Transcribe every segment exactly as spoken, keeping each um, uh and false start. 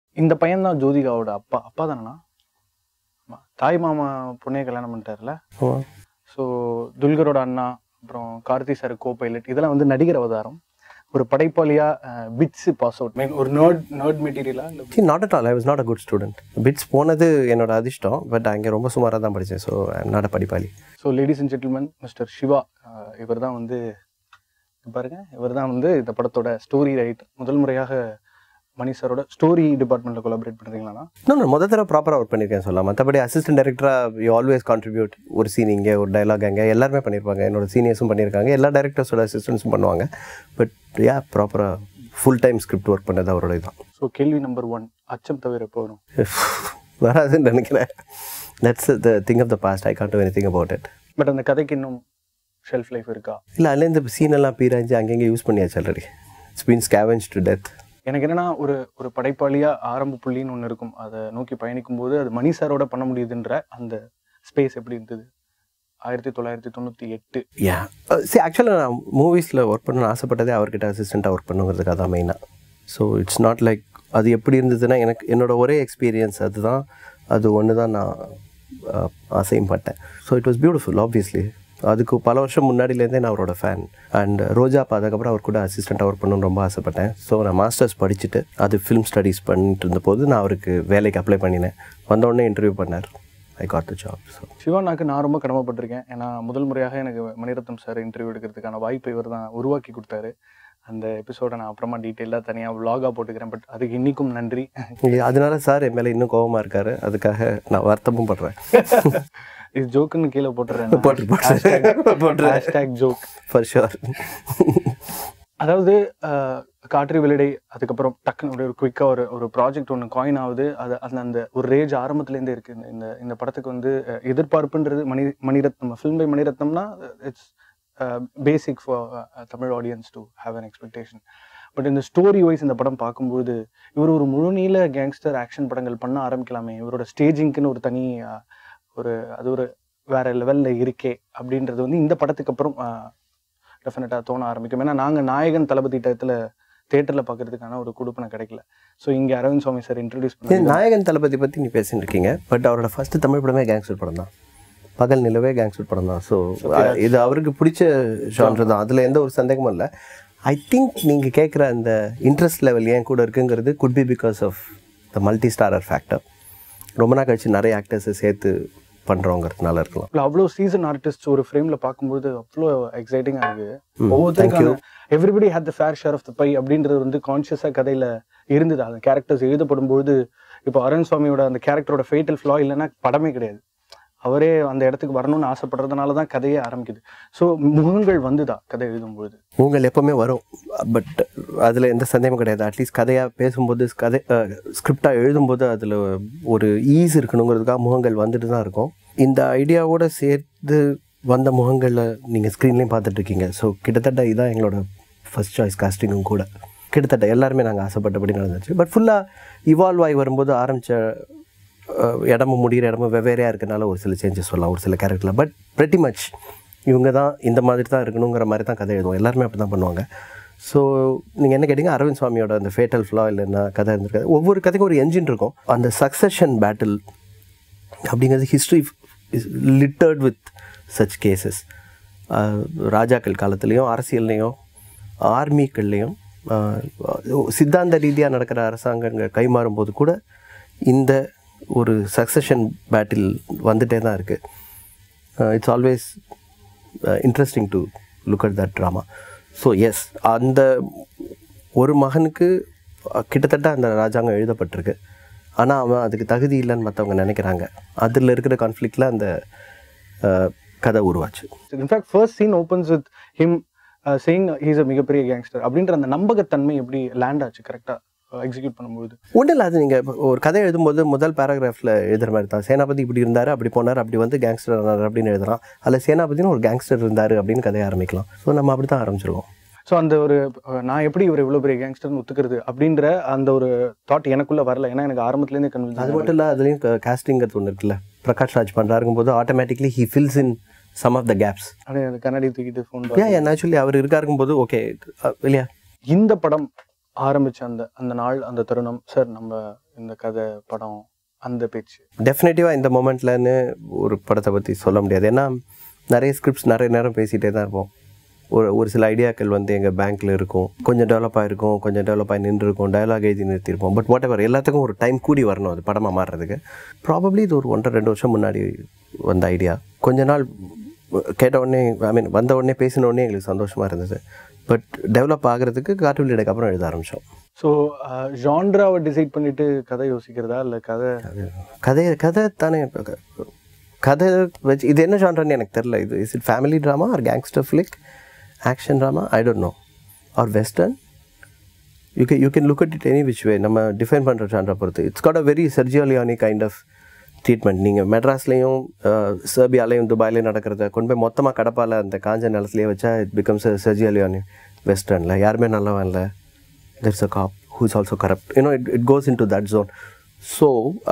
இந்த பையன் தான் ஜோதிகாவோட அப்பா அப்பா தானேண்ணா? தாய் மாமா பொண்ணே கல்யாணம் பண்ணிட்டார்ல. ஸோ துல்கரோட அண்ணா, அப்புறம் கார்த்தி சார் கோ பைலட், இதெல்லாம் வந்து நடிகர் அவதாரம். ஒரு படைப்பாளியா பிட்ஸ் பாஸ் அவுட் மீன் ஒரு நர்ட் நர்ட் மெட்டீரியலா? Not at all. I was not a good student. BITS போனது என்னோட அதிர்ஷ்டம். பட் அங்கே ரொம்ப சுமாராக தான் படித்தேன். So I am not a படிப்பாளி. So ladies and gentlemen, mister Siva, இவர் தான் வந்து பாருங்க, இவர் தான் வந்து இந்த படத்தோட ஸ்டோரி ரைட்டர். முதல் முறையாக மணி சாரோட ஸ்டோரி டிபார்ட்மெண்ட்டில் கொலாபரேட் பண்ணுறீங்களாண்ணா? இன்னும் முதல் தடவை ப்ராப்பராக ஒர்க் பண்ணியிருக்கேன் சொல்லலாம். மற்றபடி அசிஸ்டன்ட் டைரக்டராக யூ ஆல்வேஸ் கான்ட்ரிபியூட். ஒரு சீன் இங்கே, ஒரு டைலாக் அங்கே, எல்லாருமே பண்ணியிருப்பாங்க. என்னோட சீனியர்ஸும் பண்ணியிருக்காங்க, எல்லா டேரக்டர்ஸோட அசிஸ்டன்ஸும் பண்ணுவாங்க. பட் யா, ப்ராப்பராக ஃபுல் டைம் ஸ்கிரிப்ட் ஒர்க் பண்ணது அவரோட இதுதான். ஸோ கேள்வி நம்பர் ஒன், அச்சம் தவிர எப்போ வரும்? வராதுன்னு நினைக்கிறேன். That's the thing of the past. I can't do anything about it. But அந்த கதைக்கு இன்னும் ஷெல்ஃப் லைஃப் இருக்கா? இல்லை, அதில் இந்த சீனெல்லாம் பீராஞ்சு அங்கங்கே யூஸ் பண்ணியாச்சு already. It's been scavenged to death. எனக்கு என்னன்னா, ஒரு ஒரு படைப்பாளியா ஆரம்ப புள்ளின்னு ஒன்று இருக்கும். அதை நோக்கி பயணிக்கும் போது அது மணி சாரோட பண்ண முடியுதுன்ற அந்த ஸ்பேஸ் எப்படி இருந்தது? ஆயிரத்தி தொள்ளாயிரத்தி தொண்ணூற்றி எட்டு யா சரி, ஆக்சுவலாக நான் மூவிஸில் ஒர்க் பண்ணணும்னு ஆசைப்பட்டதே அவர்கிட்ட அசிஸ்டண்ட்டாக ஒர்க் பண்ணுங்கிறதுக்காக தான் மெயினாக. ஸோ இட்ஸ் நாட் லைக் அது எப்படி இருந்ததுன்னா, எனக்கு என்னோட ஒரே எக்ஸ்பீரியன்ஸ் அதுதான். அது ஒன்று தான் நான் ஆசையும் பட்டேன். So it was beautiful. Obviously அதுக்கு பல வருஷம் முன்னாடியிலேருந்தே நான் அவரோட ஃபேன். அண்ட் ரோஜா அதுக்கப்புறம் அவர் கூட அசிஸ்டண்ட்டாக ஒர்க் பண்ணணும்னு ரொம்ப ஆசைப்பட்டேன். ஸோ நான் மாஸ்டர்ஸ் படிச்சுட்டு அது ஃபிலிம் ஸ்டடீஸ் பண்ணிட்டு இருந்தபோது நான் அவருக்கு வேலைக்கு அப்ளை பண்ணினேன். வந்தோடனே இன்டர்வியூ பண்ணார். I got the job. So சிவானாக்கு நான் ரொம்ப கடமைப்பட்டிருக்கேன். ஏன்னா முதல் முறையாக எனக்கு மணிரத்னம் சார் இன்டர்வியூ எடுக்கிறதுக்கான வாய்ப்பை இவர் தான் உருவாக்கி கொடுத்தாரு. அந்த எபிசோடை நான் அப்புறமா டீட்டெயிலாக தனியாக விலாகாக போட்டுக்கிறேன். பட் அதுக்கு இன்றைக்கும் நன்றி. அதனால சார் என் மேலே இன்னும் கோபமாக இருக்காரு. அதுக்காக நான் வருத்தமும் படுறேன். இது ஜோக்குன்னு கீழே போட்டுறேன். Joke for sure. அதாவது காற்று வெளிடை, அதுக்கப்புறம் டக்குன்னு ஒரு குயிக்காக ஒரு ஒரு ப்ராஜெக்ட் ஒன்று காயின் ஆகுது. அது அந்த அந்த ஒரு ரேஜ் ஆரம்பத்துலேருந்தே இருக்குது. இந்த இந்த படத்துக்கு வந்து எதிர்பார்ப்புன்றது மணி மணிரத்னம் ஃபில்ம் பை மணிரத்னம்னா it's basic for Tamil audience to have an expectation. But இந்த ஸ்டோரி வைஸ் இந்த படம் பார்க்கும்போது இவர் ஒரு முழுநீள கேங்ஸ்டர் ஆக்ஷன் படங்கள் பண்ண ஆரம்பிக்கலாமே, இவரோட ஸ்டேஜிங்க்குன்னு ஒரு தனி ஒரு அது ஒரு வேற லெவலில் இருக்கே அப்படின்றது வந்து இந்த படத்துக்கு அப்புறம் டெஃபினட்டாக தோண ஆரம்பிக்கும். ஏன்னா நாங்கள் நாயகன் தளபதி டயத்தில் தேட்டரில் பார்க்கறதுக்கான ஒரு கொடுப்பனை கிடைக்கல. ஸோ இங்கே அரவிந்த் சுவாமி சார் இன்ட்ரடியூஸ் பண்ணி நாயகன் தளபதி பற்றி நீ பேசிட்டு இருக்கீங்க. பட் அவரோட ஃபர்ஸ்ட் தமிழ் படமே கேங்ஸ்டர் படம் தான். பகல் நிலவே கேங்ஸ்டர் படம் தான். ஸோ இது அவருக்கு பிடிச்ச ஜான்ரு தான். அதில் எந்த ஒரு சந்தேகமும் இல்லை. ஐ திங்க் நீங்கள் கேட்குற அந்த இன்ட்ரெஸ்ட் லெவல் ஏன் கூட இருக்குங்கிறது good be because of the multi starrer factor. ரொம்ப நாள் கழிச்சு நிறைய ஆக்டர்ஸை சேர்த்து பண்ணுறோங்கிறதுனால இருக்கலாம். இல்லை, அவ்வளோ சீசன் ஆர்டிஸ்ட் ஒரு ஃப்ரேமில் பார்க்கும்போது அவ்வளோ எக்ஸைட்டிங்காக இருக்குது. ஒவ்வொருத்தருக்கும் everybody had the fair share of the pie அப்படின்றது வந்து கான்ஷியஸாக கதையில் இருந்தது. அந்த கேரக்டர்ஸ் எழுதப்படும்போது இப்போ அரவிந்த் சுவாமியோட அந்த கேரக்டரோட ஃபேட்டல் ஃப்ளா இல்லைன்னா படமே கிடையாது. அவரே அந்த இடத்துக்கு வரணும்னு ஆசைப்படுறதுனால தான் கதையே ஆரம்பிக்குது. ஸோ முகங்கள் வந்துதா கதை எழுதும்போது? முகங்கள் எப்போவுமே வரும். பட் அதில் எந்த சந்தேகமும் கிடையாது. அட்லீஸ்ட் கதையாக பேசும்போது, கதை ஸ்கிரிப்டாக எழுதும்போது அதில் ஒரு ஈஸ் இருக்கணுங்கிறதுக்காக முகங்கள் வந்துட்டு தான் இருக்கும். இந்த ஐடியாவோடு சேர்த்து வந்த முகங்களில் நீங்கள் ஸ்க்ரீன்லேயும் பார்த்துட்ருக்கீங்க. ஸோ கிட்டத்தட்ட இதுதான் எங்களோட ஃபர்ஸ்ட் சாய்ஸ் காஸ்டிங்கும் கூட. கிட்டத்தட்ட எல்லாருமே நாங்கள் ஆசைப்பட்டபடி நடந்துச்சு. பட் ஃபுல்லாக இவால்வ் ஆகி வரும்போது ஆரம்பித்த இடமும் முடிகிற இடமும் வெவ்வேறையாக இருக்கனால ஒரு சில சேஞ்சஸ் சொல்லலாம் ஒரு சில கேரக்டரில். பட் பிரெட்டி மச் இவங்க தான் இந்த மாதிரி தான் இருக்கணுங்கிற மாதிரி தான் கதை எழுதுவோம். எல்லாருமே அப்படி தான் பண்ணுவாங்க. ஸோ நீங்கள் என்ன கேட்டிங்க, அரவிந்த் சுவாமியோட அந்த ஃபேட்டல் ஃப்ளா இல்லைன்னா கதை இருந்திருக்காது. ஒவ்வொரு கதைக்கும் ஒரு என்ஜின் இருக்கும். அந்த சக்சஷன் பேட்டில் அப்படிங்கிறது history is littered with such cases. ராஜாக்கள் காலத்துலேயும் அரசியல்லையும் ஆர்மிக்கள்லேயும் சித்தாந்த ரீதியாக நடக்கிற அரசாங்கங்கள் கைமாறும்போது கூட இந்த ஒரு சக்சஷன் பேட்டில் வந்துட்டே தான் இருக்குது. It's always interesting to look at that drama. So yes, அந்த ஒரு மகனுக்கு கிட்டத்தட்ட அந்த ராஜாங்கம் எழுதப்பட்டிருக்கு. ஆனால் அவன் அதுக்கு தகுதி இல்லைன்னு மற்றவங்க நினைக்கிறாங்க. அதில் இருக்கிற கான்ஃப்ளிக்டில் அந்த கதை உருவாச்சு. In fact first scene opens with him saying he is a மிகப்பெரிய கேங்ஸ்டர் அப்படின்ற அந்த நம்பகத்தன்மை எப்படி லேண்ட் ஆச்சு கரெக்டாக எக்ஸிக்யூட் பண்ணும்போது? ஒன்றும் இல்லை, அது நீங்கள் ஒரு கதை எழுதும்போது முதல் பேராகிராஃபில் எழுதுகிற மாதிரி தான். சேனாபதி இப்படி இருந்தார், அப்படி போனார், அப்படி வந்து கேங்ஸ்டர் இருந்தார் அப்படின்னு எழுதலாம். அதில் சேனாபதினு ஒரு கேங்ஸ்டர் இருந்தார் அப்படின்னு கதையை ஆரம்பிக்கலாம். ஸோ நம்ம அப்படி தான் ஆரம்பிச்சிருக்கோம். ஸோ அந்த ஒரு நான் எப்படி இவர் இவ்வளோ பெரிய கேங்ஸ்டர்னு ஒத்துக்கிறது அப்படின்ற அந்த ஒரு தாட் எனக்குள்ளே வரல. ஏன்னா எனக்கு ஆரம்பத்துலேருந்து கன்வின்ஸ். அது மட்டும் இல்லை, அதுலேயும் காஸ்டிங்கிறது ஒன்று இருக்குல்ல. பிரகாஷ் ராஜ் பண்ணுறாருங்கும் போது automatically he fills in some of the gaps. அப்படியே கண்ணாடி தூக்கிட்டு ஃபோன் ஏன் நேச்சுரலி அவர் இருக்காருக்கும் போது ஓகே இல்லையா. இந்த படம் ஆரம்பிச்ச அந்த அந்த நாள் அந்த தருணம் சார் நம்ம இந்த கதை படம் அந்த பேச்சு டெஃபினட்டிவாக இந்த மொமெண்ட்லன்னு ஒரு படத்தை பற்றி சொல்ல முடியாது. ஏன்னா நிறைய ஸ்கிரிப்ட்ஸ் நிறைய நேரம் பேசிகிட்டே தான் இருப்போம். ஒரு ஒரு சில ஐடியாக்கள் வந்து எங்கள் பேங்க்கில் இருக்கும், கொஞ்சம் டெவலப் ஆகிருக்கும், கொஞ்சம் டெவலப் ஆகி நின்றுருக்கும், டயலாக் எழுதி நிறுத்தியிருப்போம். பட் வாட் எவர் எல்லாத்துக்கும் ஒரு டைம் கூடி வரணும் அது படமாக மாறுறதுக்கு. ப்ராபப்ளி இது ஒரு ஒன்றரை ரெண்டு வருஷம் முன்னாடி வந்த ஐடியா. கொஞ்ச நாள் கேட்ட உடனே ஐ மீன் வந்த உடனே பேசின உடனே எங்களுக்கு சந்தோஷமாக இருந்தது. பட் டெவலப் ஆகிறதுக்கு காட்டு வெளியிடக்கு அப்புறம் எழுத ஆரம்பித்தோம். ஸோ ஜான்ராவை டிசைட் பண்ணிவிட்டு கதை யோசிக்கிறதா இல்லை கதை கதை கதை தானே கதை வச்சு இது என்ன ஜான்ரான்னு எனக்கு தெரில. இது is it family drama or gangster flick, action drama, I don't know, or western. You can you can look at it any which way. நம்ம டிஃபைன் பண்ணுற ஜான்ரா பொறுத்து it's got a very Sergio Leone kind of treatment. நீங்கள் மெட்ராஸ்லேயும் சர்பியாலையும் துபாயிலையும் நடக்கிறத கொண்டு போய் மொத்தமாக கடப்பால் அந்த காஞ்ச நிலத்துலேயே வச்சா it becomes a Sergio Leone. வெஸ்டர்னில் யாருமே நல்லவன் இல்லை, there's a cop who is also corrupt, you know, it, it goes into that zone. So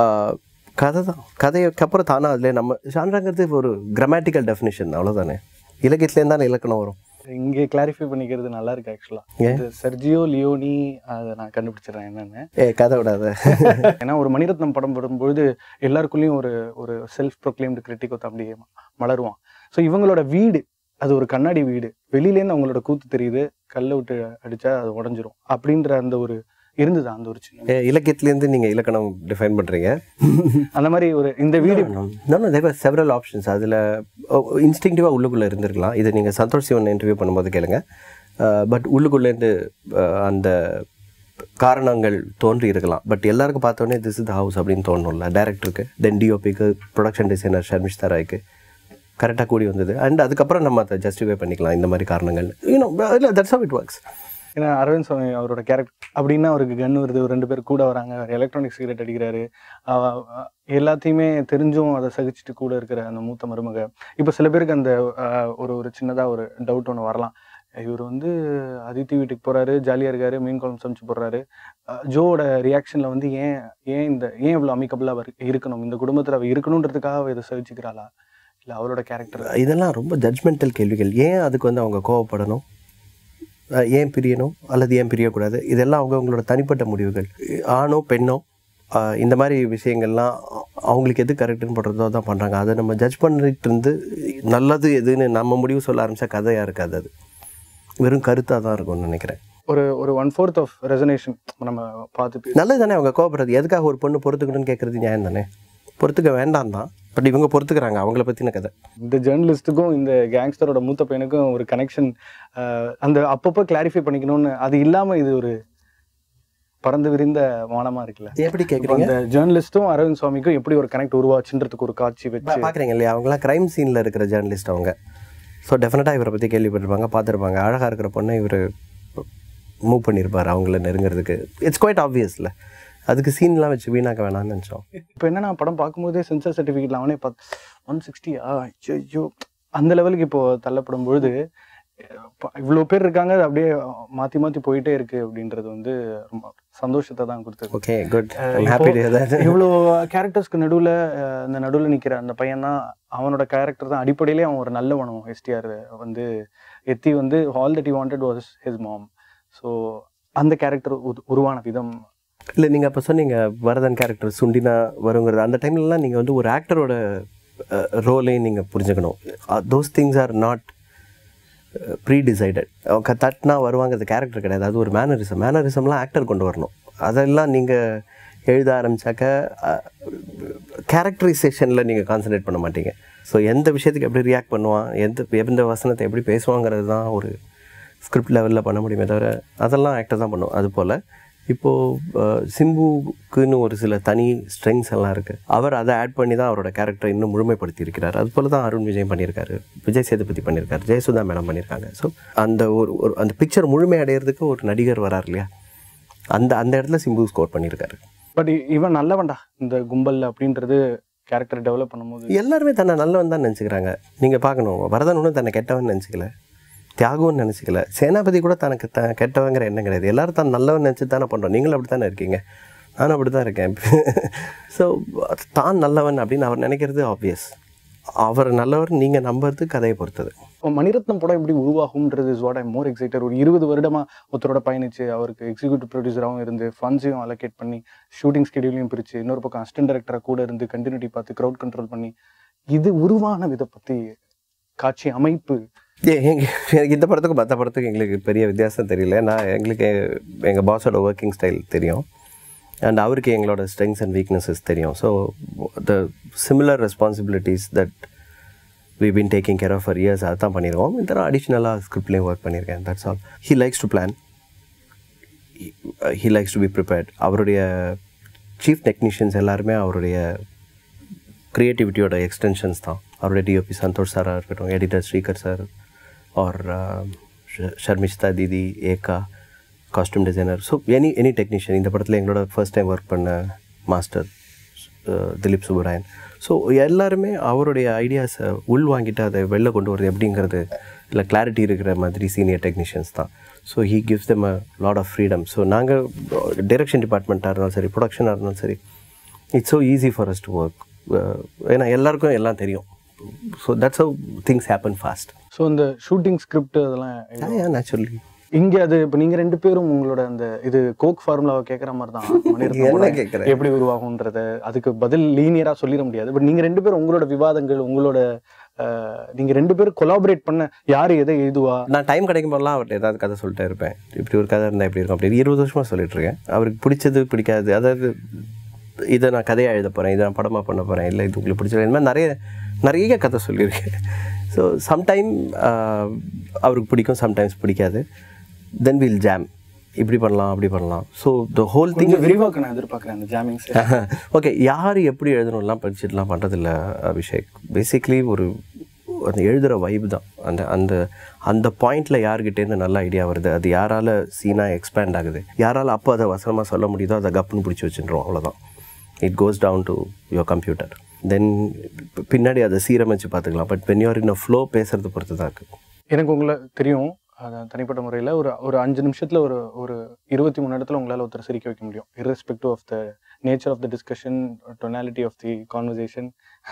கதை தான், கதைக்கு அப்புறம் தானே அதில் நம்ம ஜான்ராங்கிறது ஒரு கிராமட்டிக்கல் டெஃபினிஷன் அவ்வளோதானே. இலக்கியத்துலேருந்து தானே இலக்கணம் வரும். இங்கே கிளாரிஃபை பண்ணிக்கிறது நல்லா இருக்கு ஆக்சுவலாக. செர்ஜியோ லியோனி அதை நான் கண்டுபிடிச்சிடுறேன் என்னன்னு. ஏ கதை விடாத. ஏன்னா ஒரு மணிரத்னம் படம் வரும்பொழுது எல்லாருக்குள்ளேயும் ஒரு ஒரு செல்ஃப் ப்ரொக்ளைம்டு கிரிட்டிக் அப்படியே மலருவான். ஸோ இவங்களோட வீடு அது ஒரு கண்ணாடி வீடு, வெளியிலேருந்து அவங்களோட கூத்து தெரியுது, கல்லை விட்டு அடித்தா அது உடஞ்சிரும் அப்படின்ற அந்த ஒரு இருந்தது. அந்த ஒரு சின்ன இலக்கியத்துலேருந்து நீங்கள் இலக்கணம் டிஃபைன் பண்ணுறீங்க அந்த மாதிரி ஒரு இந்த வீடு தேவர் செவரல் ஆப்ஷன்ஸ். அதில் இன்ஸ்டிங்டிவாக உள்ளுக்குள்ளே இருந்திருக்கலாம். இதை நீங்கள் சந்தோஷ் சிவன் இன்டர்வியூ பண்ணும்போது கேளுங்க. பட் உள்ளுக்குள்ளேருந்து அந்த காரணங்கள் தோன்றி இருக்கலாம். பட் எல்லாருக்கும் பார்த்தோன்னே திஸ் இஸ் த ஹவுஸ் அப்படின்னு தோணும்ல டேரக்டருக்கு, தென் டிஓபிக்கு, ப்ரொடக்ஷன் டிசைனர் ஷர்மிஷ்தா ராய்க்கு கரெக்டாக கூடி வந்தது. அண்ட் அதுக்கப்புறம் நம்ம அதை ஜஸ்டிஃபை பண்ணிக்கலாம் இந்த மாதிரி காரணங்கள். யூனோ இல்லை தட்ஸ் ஹவ் இட் ஒர்க்ஸ். ஏன்னா அரவிந்த் சுவாமி அவரோட கேரக்டர் அப்படின்னா அவருக்கு கன் வருது, ஒரு ரெண்டு பேர் கூட வராங்க, எலக்ட்ரானிக் சிகரெட் அடிக்கிறாரு, எல்லாத்தையுமே தெரிஞ்சும் அதை சகிச்சுட்டு கூட இருக்கிற அந்த மூத்த மருமக. இப்போ சில பேருக்கு அந்த ஒரு ஒரு சின்னதாக ஒரு டவுட் ஒன்று வரலாம். இவர் வந்து அதித்தி வீட்டுக்கு போகிறாரு, ஜாலியாக இருக்காரு, மீன் குழம்பு சமைச்சு போடுறாரு. ஜோவோட ரியாக்ஷனில் வந்து ஏன் ஏன் இந்த ஏன் இவ்வளோ அமிக்கபிளாக இருக்கணும், இந்த குடும்பத்தில் அவள் இருக்கணுன்றதுக்காக அவள் இதை சகிச்சுக்கிறாளா, இல்லை அவளோட கேரக்டர்? இதெல்லாம் ரொம்ப ஜட்ஜ்மெண்டல் கேள்விகள். ஏன் அதுக்கு வந்து அவங்க கோவப்படணும், ஏன் பிரியணும் அல்லது ஏன் பிரியக்கூடாது, இதெல்லாம் அவங்க அவங்களோட தனிப்பட்ட முடிவுகள். ஆணோ பெண்ணோ இந்த மாதிரி விஷயங்கள்லாம் அவங்களுக்கு எது கரெக்டுன்னு போடுறதோ தான் பண்ணுறாங்க. அதை நம்ம ஜட்ஜ் பண்ணிட்டு இருந்து நல்லது எதுன்னு நம்ம முடிவு சொல்ல ஆரம்பித்தா கதையாக இருக்காது, அது வெறும் கருத்தாக தான் இருக்கும்னு நினைக்கிறேன். ஒரு ஒரு ஒன் ஃபோர்த் ஆஃப் ரெசனேஷன் நம்ம பார்த்து நல்லது தானே. அவங்க கோவப்படுறது எதுக்காக ஒரு பொண்ணு பொறுத்துக்கணும்னு கேட்குறது நியாயம் தானே. பொறுத்துக்க வேண்டாம் தான், பட் இவங்க பொறுத்துக்கிறாங்க, அவங்கள பற்றின கதை. இந்த ஜேர்னலிஸ்ட்டுக்கும் இந்த கேங்ஸ்டரோட மூத்த பையனுக்கும் ஒரு கனெக்ஷன் அந்த அப்பப்போ கிளாரிஃபை பண்ணிக்கணும்னு, அது இல்லாமல் இது ஒரு பறந்து விரிந்த வானமாக இருக்குல்ல. எப்படி கேட்குறீங்க? அந்த ஜேர்னலிஸ்ட்டும் அரவிந்த் சுவாமிக்கும் எப்படி ஒரு கனெக்ட் உருவாச்சுன்றதுக்கு ஒரு காட்சி வச்சு பார்க்குறீங்க இல்லையா. அவங்களாம் க்ரைம் சீனில் இருக்கிற ஜேர்னலிஸ்ட் அவங்க. ஸோ டெஃபினட்டாக இவரை பற்றி கேள்விப்பட்டிருப்பாங்க, பார்த்துருப்பாங்க. அழகாக இருக்கிற பொண்ணை இவர் மூவ் பண்ணியிருப்பார் அவங்கள நெருங்கிறதுக்கு. It's quite ஆப்வியஸ்ல. அதுக்கு சீன்லாம் வச்சு வீணாக்க வேணாம்னு நினச்சோம். இப்போ என்னன்னா படம் பார்க்கும்போதே சென்சார் சர்டிஃபிகேட்ல அவனே பார்த்து ஒன் சிக்ஸ்டியா ஐயோ அந்த லெவலுக்கு இப்போ தள்ளப்படும் பொழுது இவ்வளோ பேர் இருக்காங்க, அது அப்படியே மாற்றி மாற்றி போயிட்டே இருக்கு அப்படின்றது வந்து ரொம்ப சந்தோஷத்தை தான் கொடுத்தது. Okay good, happy to hear that. இவ்வளோ கேரக்டர்ஸ்க்கு நடுவில் அந்த நடுவில் நிற்கிற அந்த பையன் தான், அவனோட கேரக்டர் தான் அடிப்படையிலே அவன் ஒரு நல்லவனும். எஸ்டிஆர் வந்து எத்தி வந்து all that he wanted was his mom. So அந்த கேரக்டர் உருவான விதம் இல்லை. நீங்கள் அப்போ சொன்னீங்க வரதன் கேரக்டர் சுண்டினா வருங்கிறது. அந்த டைம்லலாம் நீங்கள் வந்து ஒரு ஆக்டரோட ரோலையும் நீங்கள் புரிஞ்சுக்கணும். Those things are not pre decided. தட்னா வருவாங்கிறது கேரக்டர் கிடையாது, அது ஒரு மேனரிசம். மேனரிசம்லாம் ஆக்டர் கொண்டு வரணும். அதெல்லாம் நீங்கள் எழுத ஆரம்பித்தாக்க கேரக்டரைசேஷனில் நீங்கள் கான்சன்ட்ரேட் பண்ண மாட்டீங்க. ஸோ எந்த விஷயத்துக்கு எப்படி ரியாக்ட் பண்ணுவான், எந்த எந்த வசனத்தை எப்படி பேசுவாங்கிறது தான் ஒரு ஸ்கிரிப்ட் லெவலில் பண்ண முடியுமே தவிர அதெல்லாம் ஆக்டர் தான் பண்ணுவோம். அதுபோல் இப்போது சிம்புக்குன்னு ஒரு சில தனி ஸ்ட்ரெங்ஸ் எல்லாம் இருக்குது. அவர் அதை ஆட் பண்ணி தான் அவரோட கேரக்டரை இன்னும் முழுமைப்படுத்தி இருக்கிறார். அதுபோல் தான் அருண் விஜய் பண்ணியிருக்காரு, விஜய் சேதுபதி பண்ணியிருக்காரு, ஜெயசுதா மேடம் பண்ணியிருக்காங்க. ஸோ அந்த ஒரு ஒரு அந்த பிக்சர் முழுமை அடையிறதுக்கு ஒரு நடிகர் வரார் இல்லையா, அந்த அந்த இடத்துல சிம்பு ஸ்கோர் பண்ணியிருக்காரு. பட் இவன் நல்லவன்டா இந்த கும்பல் அப்படின்றது கேரக்டர் டெவலப் பண்ணும்போது எல்லாருமே தன்னை நல்லவன் தான் நினச்சிக்கிறாங்க. நீங்கள் பார்க்கணும், வரதன் ஒன்றும் தன்னை கெட்டவன் நினச்சிக்கல, தியாகம்னு நினச்சிக்கல, சேனாபதி கூட தனக்கு த கெட்டவங்கிற எண்ணம் கிடையாது. எல்லோரும் தான் நல்லவன் நினச்சி தானே பண்ணுறோம். நீங்களும் அப்படி தானே இருக்கீங்க, நானும் அப்படி தான் இருக்கேன். ஸோ தான் நல்லவன் அப்படின்னு அவர் நினைக்கிறது ஆப்வியஸ். அவர் நல்லவர் நீங்கள் நம்புறது கதையை பொறுத்தது. மணிரத்னம் படம் எப்படி உருவாகும்ன்றது is what I more excited. ஒரு இருபது வருடமா ஒருத்தரோட பயணிச்சு அவருக்கு எக்ஸிக்யூட்டிவ் ப்ரொடியூசராகவும் இருந்து ஃபண்ட்ஸையும் அலோகேட் பண்ணி ஷூட்டிங் ஸ்கெடியூலையும் பிரித்து இன்னொரு பக்கம் அசிஸ்டன்ட் டைரக்டராக கூட இருந்து கண்டினியூட்டி பார்த்து க்ரௌட் கண்ட்ரோல் பண்ணி இது உருவான இதை பற்றி காட்சி அமைப்பு. எனக்கு இந்த படத்துக்கும் மற்ற படத்துக்கும் எங்களுக்கு பெரிய வித்தியாசம் தெரியல. நான் எங்களுக்கு எங்கள் பாஸோட ஒர்க்கிங் ஸ்டைல் தெரியும் அண்ட் அவருக்கு எங்களோட ஸ்ட்ரெங்க்ஸ் அண்ட் வீக்னஸஸ் தெரியும். So the similar responsibilities that we been taking care of for years அதுதான் பண்ணியிருக்கோம். இந்த தடவை அடிஷ்னலாக ஸ்கிரிப்ட்லேயும் ஒர்க் பண்ணியிருக்கேன். That's all. He likes to plan, he likes to be prepared. அவருடைய சீஃப் டெக்னீஷியன்ஸ் எல்லாருமே அவருடைய க்ரியேட்டிவிட்டியோட எக்ஸ்டென்ஷன்ஸ் தான். அவருடைய டிஓபி சந்தோஷ் சாராக இருக்கட்டும், editor Srikar sir or Sharmishta didi, Eka costume designer, so any any technician. இந்த படத்தில் எங்களோட ஃபர்ஸ்ட் டைம் ஒர்க் பண்ண மாஸ்டர் திலீப் சுப்பராயன். ஸோ எல்லாருமே அவருடைய ஐடியாஸை உள் வாங்கிட்டு அதை வெளில கொண்டு வரது எப்படிங்கிறது இல்லை கிளாரிட்டி இருக்கிற மாதிரி சீனியர் டெக்னீஷியன்ஸ் தான். So he gives them a lot of freedom. So நாங்கள் டைரக்ஷன் டிபார்ட்மெண்ட்டாக இருந்தாலும் சரி, ப்ரொடக்ஷனாக இருந்தாலும் சரி, it's so easy for us to work. ஏன்னா எல்லாருக்கும் எல்லாம் தெரியும். So that's how things happen fast. So இந்த ஷூட்டிங் ஸ்கிரிப்ட் அதெல்லாம் நேச்சுரலி இங்கே அது இப்போ நீங்கள் ரெண்டு பேரும் உங்களோட அந்த இது கோக் ஃபார்முலாவை கேட்குற மாதிரி தான் கேட்குறேன் எப்படி உருவாகுன்றத அதுக்கு பதில் லீனியராக சொல்லிட முடியாது. பட் நீங்கள் ரெண்டு பேரும் உங்களோட விவாதங்கள் உங்களோட நீங்கள் ரெண்டு பேரும் கொலாபரேட் பண்ண யார் எதை எழுதுவா. நான் டைம் கிடைக்கும் போதெல்லாம் அவர்கிட்ட ஏதாவது கதை சொல்லிட்டே இருப்பேன். இப்படி ஒரு கதை இருந்தால் எப்படி இருக்கும் அப்படி இருபது வருஷமாக சொல்லிட்டு இருக்கேன். அவருக்கு பிடிச்சது பிடிக்காது, அதாவது இதை நான் கதையாக எழுத போகிறேன், இதை நான் படமாக பண்ண போகிறேன், இல்லை இது உங்களுக்கு பிடிச்சது, இந்த மாதிரி நிறைய நிறைய கதை சொல்லியிருக்கேன். ஸோ சம்டைம் அவருக்கு பிடிக்கும், சம்டைம்ஸ் பிடிக்காது. தென் வில் ஜாம், இப்படி பண்ணலாம் அப்படி பண்ணலாம். ஸோ த ஹோல் திங் விரிவாக்க நான் எதிர்பார்க்குறேன் அந்த ஜாமிங். ஓகே, யார் எப்படி எழுதணும்லாம் படிச்சுட்டுலாம் பண்ணுறதில்ல அபிஷேக். பேசிக்லி ஒரு அந்த எழுதுகிற வைப் தான். அந்த அந்த அந்த பாயிண்டில் யார்கிட்டேருந்து நல்ல ஐடியா வருது, அது யாரால் சீனாக எக்ஸ்பேண்ட் ஆகுது, யாரால் அப்போ அதை வசனமாக சொல்ல முடியுதோ அதை கப்புன்னு பிடிச்சி வச்சுருவோம், அவ்வளோதான். It goes down to your computer. Then பின்னாடி அதை சீரமைச்சு பார்த்துக்கலாம். But when you're in a flow பேசுறது பொறுத்து தான் இருக்குது. எனக்கு உங்களை தெரியும் தனிப்பட்ட முறையில் ஒரு ஒரு அஞ்சு நிமிஷத்தில் ஒரு ஒரு இருபத்தி மூணு இடத்துல உங்களால் ஒருத்தர் சிரிக்க வைக்க முடியும், irrespective of the nature of the discussion, tonality of the conversation.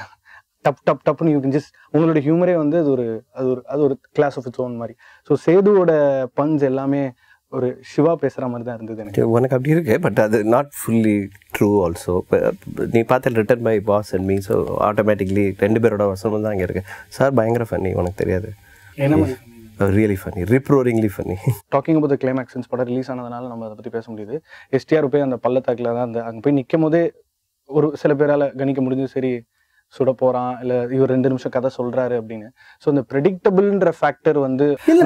டப் டப் டப்னு யூ கேன் ஜஸ்ட் உங்களோட ஹியூமரே வந்து அது ஒரு அது ஒரு அது ஒரு கிளாஸ் ஆஃப் இட்ஸ் ஓன் மாதிரி. ஸோ சேதுவோட பஞ்ச் எல்லாமே ஒரு சிவா பேசுகிற மாதிரி தான் இருந்தது எனக்கு. உனக்கு அப்படி இருக்கு, பட் அது நாட் ஃபுல்லி ட்ரூ ஆல்சோ. நீ பார்த்து written by boss and me, so automatically ரெண்டு பேரோட வசனம் தான் அங்கே இருக்கு. சார் பயங்கர ஃபன்னி, உனக்கு தெரியாது. என்ன really funny, riproaringly funny. Talking about the climax படம் ரிலீஸ் ஆனதுனால நம்ம அதை பற்றி பேச முடியுது. எஸ்டிஆர் போய் அந்த பள்ளத்தாக்கில் தான் அந்த அங்கே போய் நிற்கும் போதே ஒரு சில பேரால் கணிக்க முடிஞ்சு, சரி சுட போகிறான் இல்லை இவர் ரெண்டு நிமிஷம் கதை சொல்கிறாரு அப்படின்னு. ஸோ இந்த ப்ரெடிக்டபிள்ன்ற ஃபேக்டர் வந்து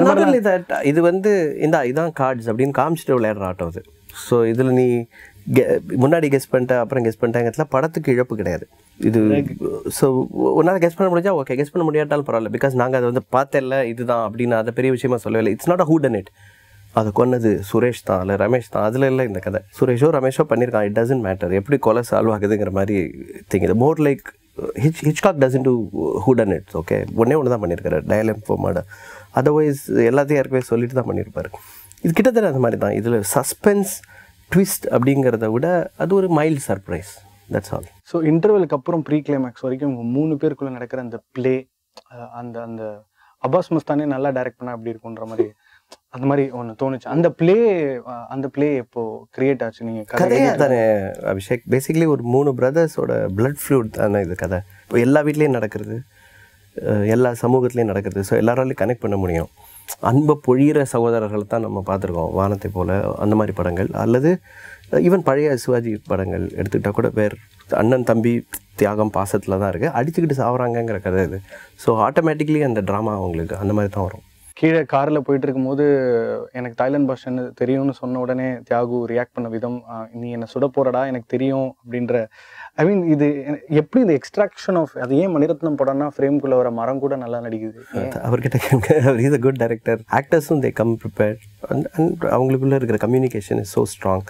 இது வந்து இந்த இதான் கார்ட்ஸ் அப்படின்னு காமிச்சிட்டு விளையாடுற ஆட்டம் அது. ஸோ இதில் நீ கெ முன்னாடி கெஸ் பண்ணிட்ட அப்புறம் கெஸ் பண்ணிட்டேங்கிறதுல படத்துக்கு இழப்பு கிடையாது இது. ஸோ ஒன்றால் கெஸ் பண்ண முடிஞ்சா ஓகே, கெஸ் பண்ண முடியாட்டாலும் பரவாயில்ல. பிகாஸ் நாங்கள் அதை வந்து பார்த்தல இதுதான் அப்படின்னு அதை பெரிய விஷயமா சொல்லவே. It's not a whodunit. அதை கொன்னது சுரேஷ் தான் இல்லை ரமேஷ் தான், அதில் இல்லை இந்த கதை. சுரேஷோ ரமேஷோ பண்ணியிருக்கான், இட் டசன்ட் மேட்டர். எப்படி கொலை சால்வ் ஆகுதுங்கிற மாதிரி திங். இது more like hitch Hitchcock doesn't do whodunit. Okay, ஒன்றே ஒன்று தான் பண்ணியிருக்காரு, டயலம் ஃபார்மாட. அதர்வைஸ் எல்லாத்தையும் யாருக்குமே சொல்லிட்டு தான் பண்ணியிருப்பாரு. இது கிட்டத்தட்ட அந்த மாதிரி தான். இதில் சஸ்பென்ஸ் ட்விஸ்ட் அப்படிங்கிறத விட அது ஒரு mild surprise, that's all. So இன்டர்வலுக்கு அப்புறம் ப்ரீ கிளைமேக்ஸ் வரைக்கும் மூணு பேருக்குள்ளே நடக்கிற அந்த பிளே, அந்த அந்த அப்பாஸ் மஸ்தானே நல்லா டைரக்ட் பண்ணால் அப்படி இருக்குன்ற மாதிரி அந்த மாதிரி ஒன்று தோணுச்சு. அந்த பிளே அந்த பிளே எப்போ கிரியேட் ஆச்சு? நீங்கள் கதையாக தானே அபிஷேக்? பேசிக்கலி ஒரு மூணு பிரதர்ஸோட பிளட் ஃப்ளூட் தானே இது கதை. இப்போ எல்லா வீட்லேயும் நடக்கிறது, எல்லா சமூகத்துலேயும் நடக்கிறது. ஸோ எல்லாராலையும் கனெக்ட் பண்ண முடியும். அன்பை பொழிகிற சகோதரர்கள் தான் நம்ம பார்த்துருக்கோம், வானத்தை போல் அந்த மாதிரி படங்கள். அல்லது ஈவன் பழைய சிவாஜி படங்கள் எடுத்துக்கிட்டால் கூட வேறு அண்ணன் தம்பி தியாகம் பாசத்தில் தான் இருக்குது, அடிச்சுக்கிட்டு சாப்பிட்றாங்கங்கிற கதை இது. ஸோ ஆட்டோமேட்டிக்லி அந்த ட்ராமா அவங்களுக்கு அந்த மாதிரி தான் வரும். கீழே காரில் போயிட்டு இருக்கும்போது எனக்கு தாய்லாந்து பாஷன்னு தெரியும்னு சொன்ன உடனே தியாகு ரியாக்ட் பண்ண விதம், நீ என்னை சுட போறடா எனக்கு தெரியும் அப்படின்ற, ஐ மீன் இது எப்படி இந்த எக்ஸ்ட்ராக்ஷன் ஆஃப் அது ஏன் மணிரத்னம் படம்னா ஃப்ரேம்குள்ளே வர மரம் கூட நல்லா நடிக்குது? அவர்கிட்ட அவர் இஸ் அ குட் டைரக்டர். ஆக்டர்ஸும் they come prepared and and அவங்களுக்குள்ளே இருக்கிற கம்யூனிகேஷன் இஸ் ஸோ ஸ்ட்ராங்.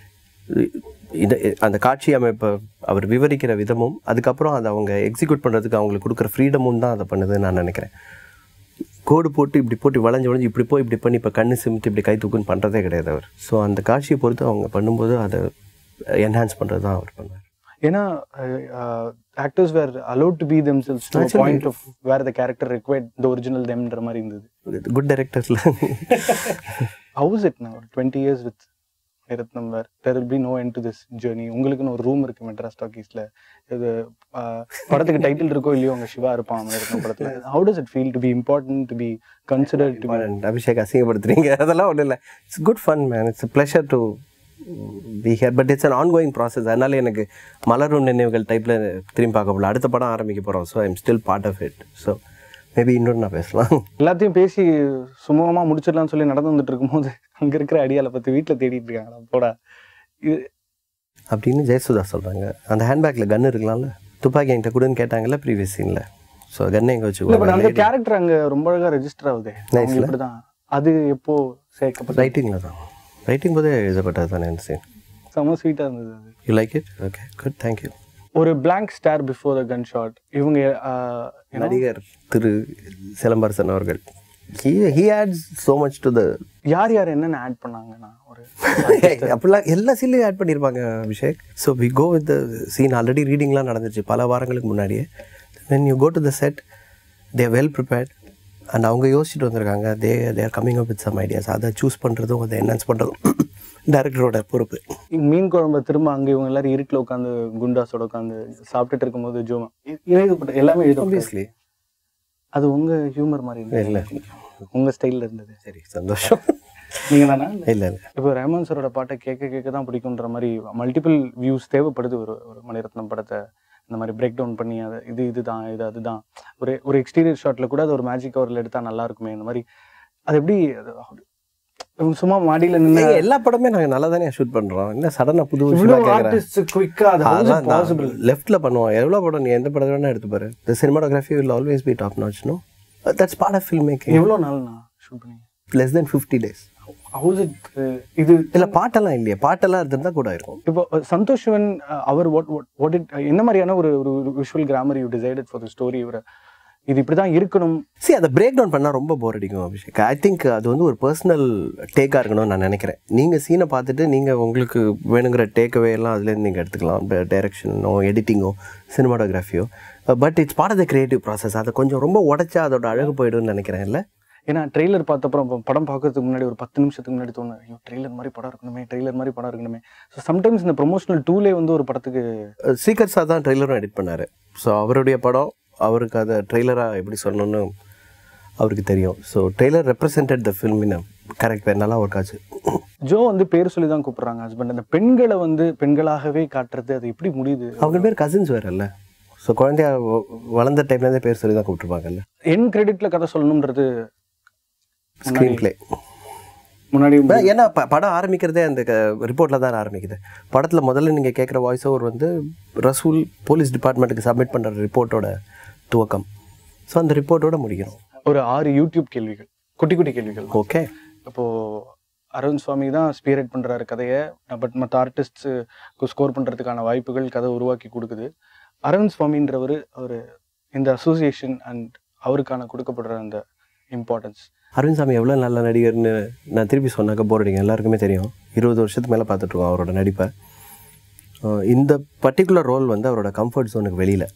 இந்த அந்த காட்சி அமைப்பை அவர் விவரிக்கிற விதமும் அதுக்கப்புறம் அதை அவங்க எக்ஸிக்யூட் பண்ணுறதுக்கு அவங்களுக்கு கொடுக்குற ஃப்ரீடமும் தான் அதை பண்ணுதுன்னு நான் நினைக்கிறேன். கோடு போட்டு இப்படி போட்டு வளைஞ்சு வளைஞ்சு இப்படி போய் இப்படி பண்ணி இப்போ கண்ணு சிமிட்டு இப்படி கை தூக்குன்னு பண்ணுறதே கிடையாது அவர். ஸோ அந்த காட்சியை பொறுத்து அவங்க பண்ணும்போது அதை என்ஹான்ஸ் பண்ணுறது தான் அவர் பண்ணுவார். ஏன்னா actors were allowed to be themselves to a point of where the character required the original themன்ற மாதிரி இருந்தது. Good directors. How is it now? twenty years with Maniratnam, where there will be no end to this journey. உங்களுக்குன்னு ஒரு room இருக்கு மெட்ராஸ் டாக்கீஸ்ல. இது படத்துக்கு title இருக்கோ இல்லையோ உங்க சிவா இருப்பான் மணிரத்னம் படத்துல. How does it feel to be important, to be considered to be? Abhishek அசிங்கப்படுத்துறீங்க, அதெல்லாம் ஒன்றும் இல்லை. It's good fun, man. It's a pleasure to be here, but it's an ongoing process. அதனால எனக்கு மலரும் நினைவுகள் டைப்ல திரும்பி பார்க்க போகல. அடுத்த படம் ஆரம்பிக்க போறோம். So I'm still part of it. So maybe இன்னொன்று நான் பேசலாம். எல்லாத்தையும் பேசி சுமூகமாக முடிச்சிடலாம்னு சொல்லி நடந்து வந்துட்டு இருக்கும்போது அங்கே இருக்கிற அடியாலை பற்றி வீட்டில் தேடிட்டு இருக்காங்களா போடா இது அப்படின்னு ஜெயசுதா சொல்கிறாங்க. அந்த ஹேண்ட்பேக்கில் கன் இருக்கலாம்ல, துப்பாக்கி என்கிட்ட கூடன்னு கேட்டாங்கல்ல ப்ரீவியஸ் சீனில். ஸோ கன்னை எங்கே வச்சு அந்த கேரக்டர் அங்கே ரொம்ப அழகாக ரெஜிஸ்டர் ஆகுது. இப்படி தான் அது எப்போ சேர்க்கப்பட்ட ரைட்டிங்கில் தான் ரைட்டிங் போதே எழுதப்பட்டது தானே அந்த சீன். செம்ம ஸ்வீட்டாக இருந்தது அது. You like it? Okay, good, thank you. ஒரு blank star before the gun shot. இவங்க நடிகர் திரு சிலம்பரசன் அவர்கள் he he adds so much to the யார் யார் என்னென்ன ஆட் பண்ணாங்கன்னா ஒரு அப்படிலாம் எல்லா சீன்லையும் ஆட் பண்ணியிருப்பாங்க Abhishek. So we go with the scene. Already ரீடிங்லாம் நடந்துச்சு பல வாரங்களுக்கு முன்னாடியே. when you go to the set they are well prepared and அவங்க யோசிச்சுட்டு வந்திருக்காங்க. they they are coming up with some ideas. அதை சூஸ் பண்ணுறதும் அதை என்ஹான்ஸ் பண்ணுறதும் டைரக்டரோட பொறுப்பு. மீன் குழம்பு திரும்ப அங்கே இவங்க எல்லாரும் இருட்டில் உட்காந்து குண்டாஸோட உட்காந்து சாப்பிட்டுட்டு இருக்கும்போது ஜோமா எழுதப்பட்ட எல்லாமே ஆப்வியஸ்லி அது உங்கள் ஹியூமர் மாதிரி இல்லை, உங்கள் ஸ்டைலில் இருந்தது. சரி, சந்தோஷம். நீங்கள் தானே? இல்லை இல்லை இப்போ ரஹ்மான் சாரோட பாட்டை கேட்க கேட்க தான் பிடிக்குன்ற மாதிரி மல்டிபிள் வியூஸ் தேவைப்படுது ஒரு ஒரு மணிரத்னம் படத்தை இந்த மாதிரி பிரேக் டவுன் பண்ணி அதை இது இதுதான் இது அதுதான் ஒரு ஒரு எக்ஸ்டீரியர் ஷாட்டில் கூட அது ஒரு மேஜிக் கவரில் எடுத்தால் நல்லா இருக்குமே இந்த மாதிரி. அது எப்படி சும்மா மாடியில் நின்று எல்லா படமே நாங்கள் நல்லா தானே ஷூட் பண்ணுறோம். என்ன சடனாக புது லெஃப்டில் பண்ணுவோம். எவ்வளோ படம் நீ எந்த படம் வேணா எடுத்து பாரு. The cinematography will always be top notch. No, that's part of film making. எவ்வளோ நாள் நான் ஷூட் பண்ணி? Less then fifty days. இது இல்லை பாட்டெல்லாம் இல்லையா? பாட்டெல்லாம் இருந்திருந்தா கூட இருக்கும். இப்போ சந்தோஷ் சிவன் அவர் வாட் வாட் இட் என்ன மாதிரியான ஒரு ஒரு visual grammar you decided for the story? இவர் இது இப்படி தான் இருக்கணும். சரி, அதை பிரேக் டவுன் பண்ணால் ரொம்ப போர் அடிக்கும் அபிஷேக். ஐ திங்க் அது வந்து ஒரு பர்சனல் டேக்காக இருக்கணும்னு நான் நினைக்கிறேன். நீங்கள் சீனை பார்த்துட்டு நீங்கள் உங்களுக்கு வேணுங்கிற டேக்அவே எல்லாம் அதுலேருந்து நீங்கள் எடுத்துக்கலாம். டைரக்ஷனோ எடிட்டிங்கோ சினிமாட்டோகிராஃபியோ. But it's part of the creative process. அதை கொஞ்சம் ரொம்ப உடச்சா அதோட அழகு போய்டும்னு நினைக்கிறேன். இல்லை ஏன்னா ட்ரெய்லர் பார்த்தப்பறம் படம் பார்க்கறதுக்கு முன்னாடி ஒரு பத்து நிமிஷத்துக்கு முன்னாடி தோணும், ஐயோ ட்ரெய்லர் மாதிரி படம் இருக்கணுமே, ட்ரெய்லர் மாதிரி படம் இருக்கணுமே. ஸோ சம்டைம்ஸ் இந்த ப்ரொமோஷனல் டூலே வந்து ஒரு படத்துக்கு சீக்கிரஸாக தான் ட்ரெய்லரும் எடிட் பண்ணார். ஸோ அவருடைய படம் அவருக்கு அதை ட்ரெய்லராக எப்படி சொல்லணும்னு அவருக்கு தெரியும். So trailer represented the film in correct pair நல்லா ஒர்க் ஆச்சு. ஜோ வந்து பேர் சொல்லி தான் கூப்பிட்றாங்க ஹஸ்பண்ட். அந்த பெண்களை வந்து பெண்களாகவே காட்டுறது அது எப்படி முடியுது? அவங்க பேர் கசின்ஸ் வேறு இல்லை. ஸோ குழந்தைய வளர்ந்த டைம்லேருந்தே பேர் சொல்லி தான் கூப்பிட்டுருப்பாங்கல்ல. என் கிரெடிட்டில் கதை சொல்லணுன்றது ஸ்க்ரீன் பிளே முன்னாடி. ஏன்னா படம் ஆரம்பிக்கிறதே அந்த ரிப்போர்ட்டில் தான் ஆரம்பிக்குது. படத்தில் முதல்ல நீங்கள் கேட்குற வாய்ஸ் ஓவர் வந்து ரசூல் போலீஸ் டிபார்ட்மெண்ட்டுக்கு சப்மிட் பண்ணுற ரிப்போர்ட்டோட துவக்கம். ஸோ அந்த ரிப்போர்ட்டோட முடிக்கிறோம். ஒரு ஆறு யூடியூப் கேள்விகள், குட்டி குட்டி கேள்விகள். ஓகே, இப்போது அரவிந்த் சுவாமி தான் ஸ்பீரேட் பண்ணுறாரு கதையை. பட் மற்ற ஆர்டிஸ்ட்ஸுக்கு ஸ்கோர் பண்ணுறதுக்கான வாய்ப்புகள் கதை உருவாக்கி கொடுக்குது. அரவிந்த் சுவாமின்றவர் அவர் இந்த அசோசியேஷன் அண்ட் அவருக்கான கொடுக்கப்படுற அந்த இம்பார்ட்டன்ஸ். அரவிந்த் சாமி எவ்வளோ நல்ல நடிகர்னு நான் திருப்பி சொன்னாக்க போர் அடிக்கும். எல்லாருக்குமே தெரியும். இருபது வருஷத்துக்கு மேலே பார்த்துட்ருக்கோம் அவரோட நடிப்பை. இந்த பர்டிகுலர் ரோல் வந்து அவரோட கம்ஃபர்ட் ஜோனுக்கு வெளியில்.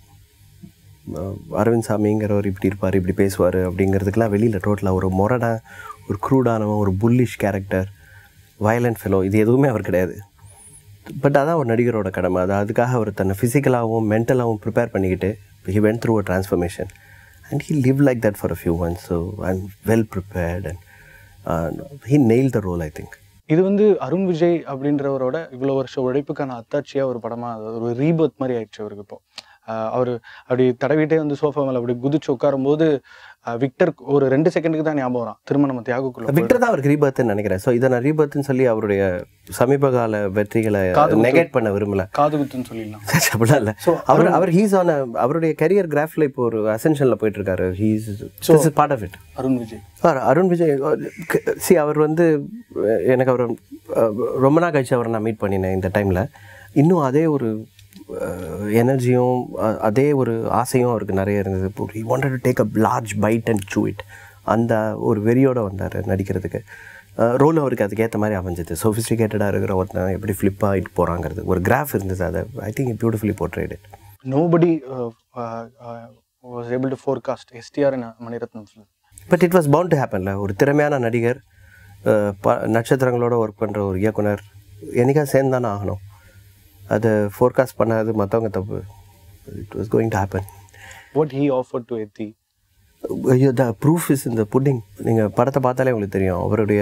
அரவிந்த் சாமிங்கிறவர் இப்படி இருப்பார், இப்படி பேசுவார் அப்படிங்கிறதுக்கெலாம் வெளியில் டோட்டலாக ஒரு மொரடான, ஒரு க்ரூடானவன், ஒரு புல்லிஷ் கேரக்டர், வயலண்ட் ஃபெலோ, இது எதுவுமே அவர் கிடையாது. பட் அதான் ஒரு நடிகரோட கடமை. அது அதுக்காக அவர் தன்னை ஃபிசிக்கலாகவும் மென்டலாகவும் ப்ரிப்பேர் பண்ணிக்கிட்டு he went through a transformation and he lived like that for a few months. So I'm well prepared and uh, he nailed the role, I think. இது வந்து அருண் விஜய் அப்படின்றவரோட இவ்வளோ வருஷம் உழைப்புக்கான அத்தாட்சியாக ஒரு படமாக ஒரு ரீபர்த் மாதிரி ஆயிடுச்சு அவருக்கு. இப்போ அவர் அப்படி தடவிட்டே வந்து சோஃபா மேலே அப்படி குதிச்சு உட்காரும் போது விக்டர் ஒரு ரெண்டு செகண்டுக்கு தான் ஞாபகம் வரும். திரும்ப நம்ம தியாகுக்குள்ள விக்டர் தான் அவருக்கு ரீபர்த்னு நினைக்கிறேன். ஸோ இதை நான் ரீபர்த்னு சொல்லி அவருடைய சமீப கால வெற்றிகளை நெகேட் பண்ண விரும்பல. காதுகுத்துன்னு சொல்லிடலாம். அப்படிலாம் இல்லை. ஸோ அவர் அவர் ஹீஸ் ஆன் அவருடைய கரியர் கிராஃபில் இப்போ ஒரு அசென்ஷனில் போயிட்டு இருக்காரு. He's is part of it. Arun Vijay Arun Vijay சி அவர் வந்து எனக்கு அவர் ரொம்ப நாள் கழிச்சு அவரை நான் மீட் பண்ணினேன். இந்த டைமில் இன்னும் அதே ஒரு எனர்ஜியும் அதே ஒரு ஆசையும் அவருக்கு நிறைய இருந்தது. he wanted to take a large bite and chew it. அந்த ஒரு வெறியோடு வந்தார் நடிக்கிறதுக்கு. ரோல் அவருக்கு அதுக்கேற்ற மாதிரி அமைஞ்சது. சொஃபிஸ்டிகேட்டடாக இருக்கிற ஒருத்தன் எப்படி ஃப்ளிப்பாக ஆகிட்டு போகிறாங்கிறது ஒரு கிராஃப் இருந்தது. அதை I think beautifully portrayed it. nobody uh, uh, uh, was able to forecast S T R in a Maniratnam film. But it was bound to ஹேப்பன்ல. ஒரு திறமையான நடிகர், ப நட்சத்திரங்களோட ஒர்க் பண்ணுற ஒரு இயக்குனர் என்னைக்கா சேர்ந்து தானே ஆகணும். அதை ஃபோர்காஸ்ட் பண்ணாது மற்றவங்க தப்பு. It was going to happen. What he offered to Ethi. ஐயோ, த ப்ரூஃப் இஸ் இந்த புட்டிங். நீங்கள் படத்தை பார்த்தாலே உங்களுக்கு தெரியும். அவருடைய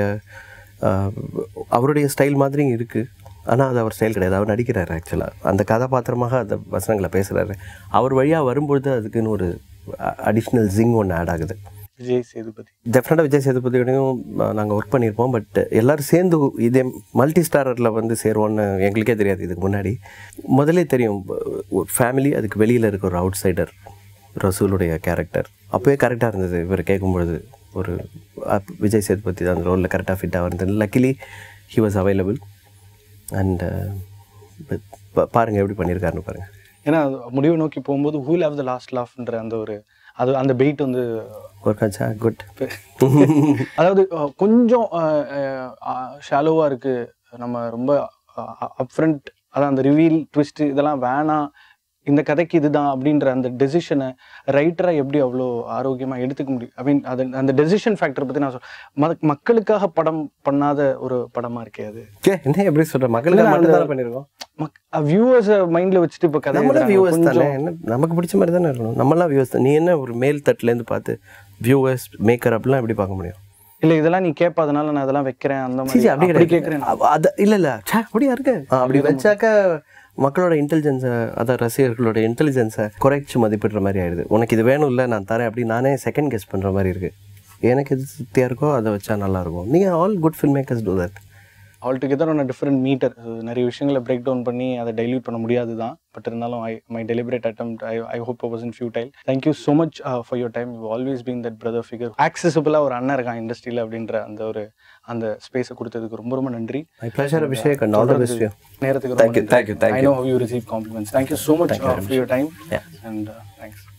அவருடைய ஸ்டைல் மாதிரி இருக்குது. ஆனால் அது அவர் ஸ்டைல் கிடையாது. அவர் நடிக்கிறார். ஆக்சுவலாக அந்த கதாபாத்திரமாக அந்த வசனங்களை பேசுகிறாரு. அவர் வழியாக வரும்பொழுது அதுக்குன்னு ஒரு அடிஷ்னல் ஜிங் ஒன்று ஆட் ஆகுது. விஜய் சேதுபதி டெஃபினட்டாக விஜய் சேதுபதியோடையும் நாங்கள் ஒர்க் பண்ணியிருப்போம். பட் எல்லோரும் சேர்ந்து இதே மல்டி ஸ்டாரரில் வந்து சேருவோன்னு எங்களுக்கே தெரியாது. இதுக்கு முன்னாடி முதலே தெரியும் ஒரு ஃபேமிலி, அதுக்கு வெளியில் இருக்க ஒரு அவுட் சைடர் ரசூலுடைய கேரக்டர் அப்போயே கரெக்டாக இருந்தது. இவர் கேட்கும்பொழுது ஒரு விஜய் சேதுபதி தான் அந்த ரோலில் கரெக்டாக ஃபிட்டாக இருந்தது. Luckily he was available. And பாருங்கள் எப்படி பண்ணியிருக்காருன்னு பாருங்கள். ஏன்னா முடிவை நோக்கி போகும்போது who will have the last laughன்ற அந்த ஒரு அது அந்த பெயிட் வந்து ஒர்க் ஆச்சா? குட். அதாவது கொஞ்சம் ஷாலோவாக இருக்குது. நம்ம ரொம்ப அப்ஃப்ரண்ட், அதான் அந்த ரிவீல் ட்விஸ்ட் இதெல்லாம் வேணாம், இந்த கதைக்கு இதுதான் அப்படின்ற அந்த டெசிஷனை ரைட்டராக எப்படி அவ்வளோ ஆரோக்கியமாக எடுத்துக்க முடியும்? ஐ மீன் அது அந்த டெசிஷன் ஃபேக்டரை பற்றி நான் சொல்றேன். மக்களுக்காக படம் பண்ணாத ஒரு படமாக இருக்கே அது. என்ன எப்படி சொல்கிறேன்? மக்களுக்காக மட்டும் தானே பண்ணியிருக்கோம். வியூவர்ஸை மைண்டில் வச்சுட்டு இப்போ கதை வியூவர்ஸ் தானே, என்ன நமக்கு பிடிச்ச மாதிரி தானே இருக்கணும். நம்மளாம் வியூவர்ஸ் தான். நீ என்ன ஒரு மேல் தட்டுலேருந்து பார்த்து வியூவர்ஸ் மேக்கர் அப்படிலாம் எப்படி பார்க்க முடியும்? இல்லை இதெல்லாம் நீ கேட்பாதனால நான் அதெல்லாம் வைக்கிறேன் அந்த மாதிரி அப்படி அப்படி கேட்குறேன். அது இல்லை இல்லை அப்படியா இருக்கு. அப்படி வச்சாக்க மக்களோட இன்டெலிஜென்ஸை, அதான் ரசிகர்களோட இன்டெலிஜென்ஸை குறைச்சி மதிப்பிடுற மாதிரி ஆயிடுது. உனக்கு இது வேணும் இல்லை நான் தரேன் அப்படி நானே செகண்ட் கெஸ் பண்ணுற மாதிரி இருக்குது. எனக்கு எது திருப்தியாக இருக்கோ அதை வச்சா நல்லாயிருக்கும். நீங்கள் all good film makers do that. All together one different metre. நிறைய விஷயங்களை பிரேக் டவுன் பண்ணி அதை டைல்யூட் பண்ண முடியாது தான். பட் இருந்தாலும் I my deliberate attempt I I hope I wasn't futile. Thank you so much for your time. You always been that brother figure. ஆக்சசிபிளாக ஒரு அண்ணன் இருக்கான் இண்டஸ்ட்ரியில் அப்படின்ற அந்த ஒரு அந்த ஸ்பேஸை கொடுத்ததுக்கு ரொம்ப ரொம்ப நன்றி. My pleasure Abhishek. And all the best you. நேரத்துக்கு thank you thank you thank you. I know how you receive compliments. Thank you so much for your time and thanks.